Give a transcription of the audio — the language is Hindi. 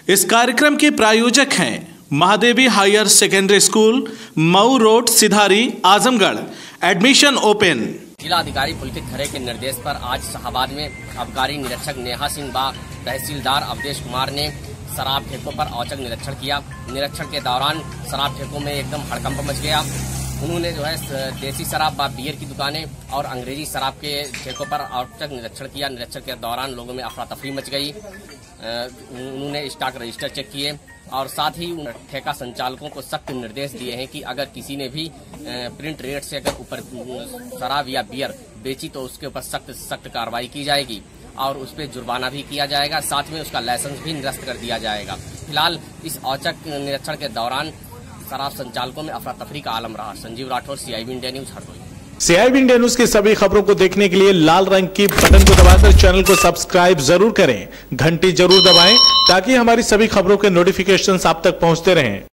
इस कार्यक्रम के प्रायोजक हैं Mahadevi higher secondary school, Mau road, Sidhari, Azamgarh. Admission open. जिला अधिकारी पुलकित खरे के निर्देश पर आज शाहबाद में आबकारी निरीक्षक नेहा सिंह व तहसीलदार अवधेश कुमार ने शराब ठेकों पर औचक निरीक्षण किया। निरीक्षण के दौरान शराब ठेकों में एकदम हड़कंप मच गया। उन्होंने देसी शराब व बियर की दुकानें और अंग्रेजी शराब के ठेकों पर औचक निरीक्षण किया। निरीक्षण के दौरान लोगों में अफरा तफरी मच गई। उन्होंने स्टॉक रजिस्टर चेक किए और साथ ही ठेका संचालकों को सख्त निर्देश दिए हैं कि अगर किसी ने भी प्रिंट रेट से अगर ऊपर शराब या बियर बेची तो उसके ऊपर सख्त कार्रवाई की जाएगी और उस पर जुर्माना भी किया जाएगा। साथ में उसका लाइसेंस भी निरस्त कर दिया जाएगा। फिलहाल इस औचक निरीक्षण के दौरान शराब संचालकों में अफरा तफरी का आलम रहा। Sanjeev Rathore, CIB India news, Hardoi. CIB India news की सभी खबरों को देखने के लिए लाल रंग की बटन को दबाकर चैनल को सब्सक्राइब जरूर करें, घंटी जरूर दबाएं ताकि हमारी सभी खबरों के नोटिफिकेशंस आप तक पहुंचते रहें।